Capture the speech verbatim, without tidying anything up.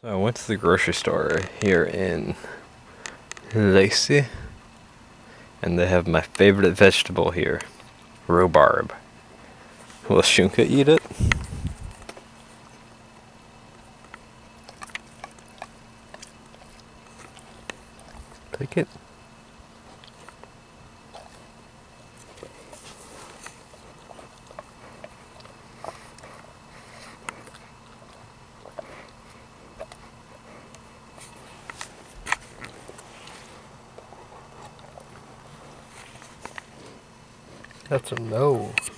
I went to the grocery store here in Lacey, and they have my favorite vegetable here, rhubarb. Will Shunka eat it? Take it. That's a no.